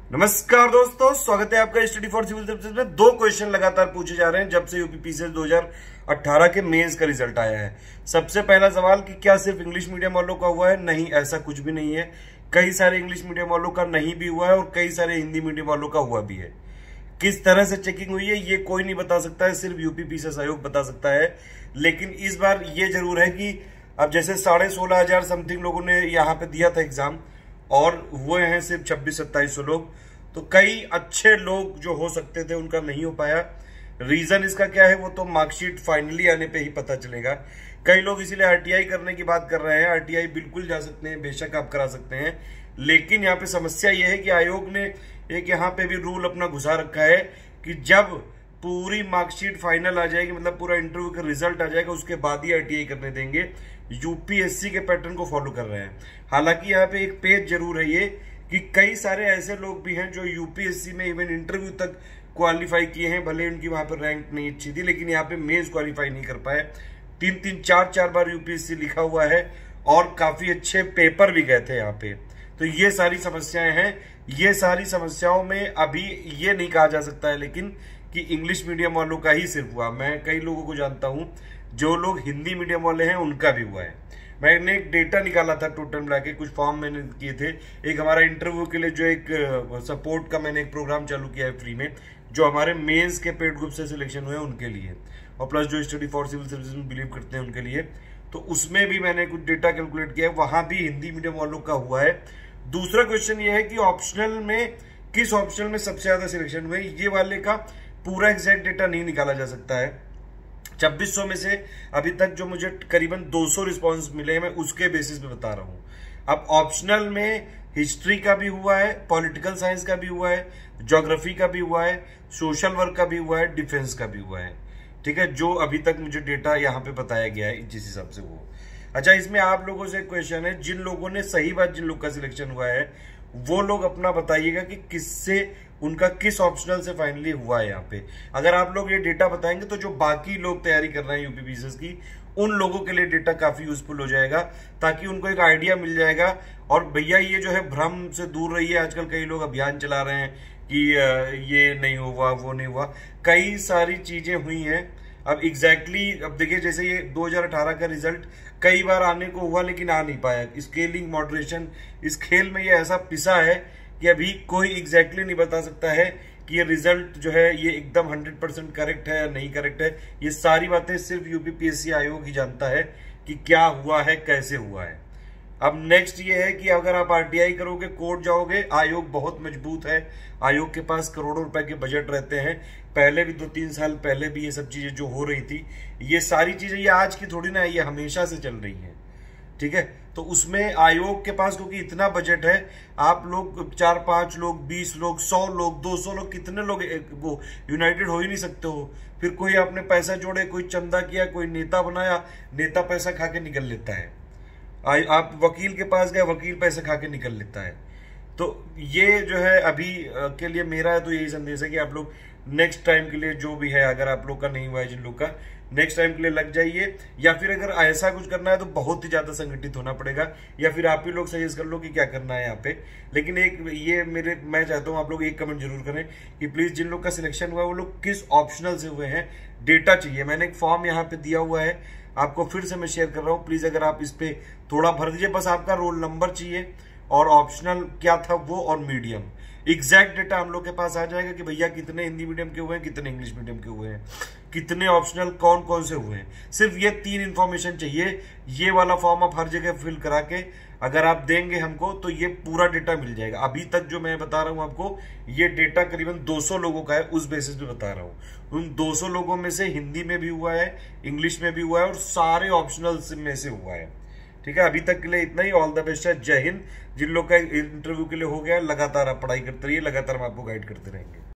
नमस्कार दोस्तों, स्वागत है आपका स्टडी फॉर सिविल सर्विसेज में। दो क्वेश्चन लगातार पूछे जा रहे हैं जब से यूपीपीसीएस 2018 के मेंस का रिजल्ट आया है। सबसे पहला सवाल कि क्या सिर्फ इंग्लिश मीडियम वालों का हुआ है? नहीं, ऐसा कुछ भी नहीं है। कई सारे इंग्लिश मीडियम वालों का नहीं भी हुआ है और कई सारे हिंदी मीडियम वालों का हुआ भी है। किस तरह से चेकिंग हुई है ये कोई नहीं बता सकता है, सिर्फ यूपीपीसीएस आयोग बता सकता है। लेकिन इस बार ये जरूर है कि अब जैसे 16,500 समथिंग लोगों ने यहाँ पे दिया था एग्जाम और हुए हैं सिर्फ 26-2700 लोग, तो कई अच्छे लोग जो हो सकते थे उनका नहीं हो पाया। रीजन इसका क्या है वो तो मार्कशीट फाइनली आने पे ही पता चलेगा। कई लोग इसीलिए आरटीआई करने की बात कर रहे हैं। आरटीआई बिल्कुल जा सकते हैं, बेशक आप करा सकते हैं, लेकिन यहाँ पे समस्या ये है कि आयोग ने एक यहाँ पे भी रूल अपना घुसा रखा है कि जब पूरी मार्कशीट फाइनल आ जाएगी, मतलब पूरा इंटरव्यू का रिजल्ट आ जाएगा, उसके बाद ही आरटीआई करने देंगे। यूपीएससी के पैटर्न को फॉलो कर रहे हैं। हालांकि यहाँ पे एक पेज जरूर है ये कि कई सारे ऐसे लोग भी हैं जो यूपीएससी में इवन इंटरव्यू तक क्वालिफाई किए हैं, भले उनकी वहां पर रैंक नहीं अच्छी थी, लेकिन यहाँ पे मेंस क्वालिफाई नहीं कर पाए। 3-3, 4-4 बार यूपीएससी लिखा हुआ है और काफी अच्छे पेपर भी गए थे यहाँ पे। तो ये सारी समस्याएं हैं। ये सारी समस्याओं में अभी ये नहीं कहा जा सकता है लेकिन कि इंग्लिश मीडियम वालों का ही सिर्फ हुआ। मैं कई लोगों को जानता हूं जो लोग हिंदी मीडियम वाले हैं उनका भी हुआ है। मैंने एक डेटा निकाला था, टोटल मिला के कुछ फॉर्म मैंने किए थे। एक हमारा इंटरव्यू के लिए जो एक सपोर्ट का मैंने एक प्रोग्राम चालू किया है फ्री में, जो हमारे मेंस के पेड ग्रुप से सिलेक्शन हुए उनके लिए, और प्लस जो स्टडी फॉर सिविल सर्विसेज में बिलीव करते हैं उनके लिए। तो उसमें भी मैंने कुछ डेटा कैलकुलेट किया है, वहां भी हिंदी मीडियम वालों का हुआ है। दूसरा क्वेश्चन ये है कि ऑप्शनल में किस ऑप्शनल में सबसे ज्यादा सिलेक्शन हुए, ये वाले का पूरा एग्जैक्ट डेटा नहीं निकाला जा सकता है। 2600 में से अभी तक जो मुझे करीबन 200 रिस्पांस मिले हैं, मैं उसके बेसिस पे बता रहा हूं। अब ऑप्शनल में हिस्ट्री का भी हुआ है, पॉलिटिकल साइंस का भी हुआ है, ज्योग्राफी का भी हुआ है, सोशल वर्क का भी हुआ है, डिफेंस का भी हुआ है। ठीक है, जो अभी तक मुझे डेटा यहाँ पे बताया गया है जिस हिसाब से वो। अच्छा, इसमें आप लोगों से क्वेश्चन है, जिन लोगों ने सही बात, जिन लोग का सिलेक्शन हुआ है वो लोग अपना बताइएगा कि किससे उनका किस ऑप्शनल से फाइनली हुआ है यहाँ पे। अगर आप लोग ये डेटा बताएंगे तो जो बाकी लोग तैयारी कर रहे हैं यूपीपीसीएस की, उन लोगों के लिए डेटा काफी यूजफुल हो जाएगा, ताकि उनको एक आइडिया मिल जाएगा। और भैया ये जो है भ्रम से दूर रहिए। आजकल कई लोग अभियान चला रहे हैं कि ये नहीं हुआ, वो नहीं हुआ, कई सारी चीजें हुई हैं। अब एग्जैक्टली अब देखिए, जैसे ये 2018 का रिजल्ट कई बार आने को हुआ लेकिन आ नहीं पाया। स्केलिंग, मॉडरेशन, इस खेल में ये ऐसा पिसा है कि अभी कोई एग्जैक्टली नहीं बता सकता है कि ये रिजल्ट जो है ये एकदम 100% करेक्ट है या नहीं करेक्ट है। ये सारी बातें सिर्फ यूपीपीएससी आयोग ही जानता है कि क्या हुआ है, कैसे हुआ है। अब नेक्स्ट ये है कि अगर आप आरटीआई करोगे, कोर्ट जाओगे, आयोग बहुत मजबूत है। आयोग के पास करोड़ों रुपए के बजट रहते हैं। पहले भी 2-3 साल पहले भी ये सब चीजें जो हो रही थी, ये सारी चीजें ये आज की थोड़ी ना है, ये हमेशा से चल रही है। ठीक है, तो उसमें आयोग के पास क्योंकि इतना बजट है, आप लोग 4-5 लोग, 20 लोग, 100 लोग, 200 लोग, कितने लोग वो यूनाइटेड हो ही नहीं सकते हो। फिर कोई आपने पैसा जोड़े, कोई चंदा किया, कोई नेता बनाया, नेता पैसा खा के निकल लेता है। आप वकील के पास गए, वकील पैसे खा के निकल लेता है। तो ये जो है अभी के लिए मेरा तो यही संदेश है कि आप लोग नेक्स्ट टाइम के लिए जो भी है, अगर आप लोग का नहीं हुआ है, जिन लोग का, नेक्स्ट टाइम के लिए लग जाइए। या फिर अगर ऐसा कुछ करना है तो बहुत ही ज्यादा संगठित होना पड़ेगा, या फिर आप ही लोग सजेस्ट कर लो कि क्या करना है यहाँ पे। लेकिन एक ये मैं चाहता हूँ आप लोग एक कमेंट जरूर करें कि प्लीज जिन लोग का सिलेक्शन हुआ है वो लोग किस ऑप्शनल से हुए हैं, डेटा चाहिए। मैंने एक फॉर्म यहाँ पे दिया हुआ है, आपको फिर से मैं शेयर कर रहा हूँ। प्लीज अगर आप इस पे थोड़ा भर दीजिए, बस आपका रोल नंबर चाहिए और ऑप्शनल क्या था वो, और मीडियम। एग्जैक्ट डेटा हम लोग के पास आ जाएगा कि भैया कितने हिंदी मीडियम के हुए हैं, कितने इंग्लिश मीडियम के हुए हैं, कितने ऑप्शनल कौन कौन से हुए हैं। सिर्फ ये 3 इंफॉर्मेशन चाहिए। ये वाला फॉर्म आप हर जगह फिल करा के अगर आप देंगे हमको तो ये पूरा डेटा मिल जाएगा। अभी तक जो मैं बता रहा हूं आपको, ये डेटा करीबन 200 लोगों का है, उस बेसिस पे बता रहा हूं। उन 200 लोगों में से हिंदी में भी हुआ है, इंग्लिश में भी हुआ है और सारे ऑप्शनल में से हुआ है। ठीक है, अभी तक के लिए इतना ही। ऑल द बेस्ट है, जय हिंद। जिन लोग का इंटरव्यू के लिए हो गया, लगातार आप पढ़ाई करते रहिए, लगातार हम आपको गाइड करते रहेंगे।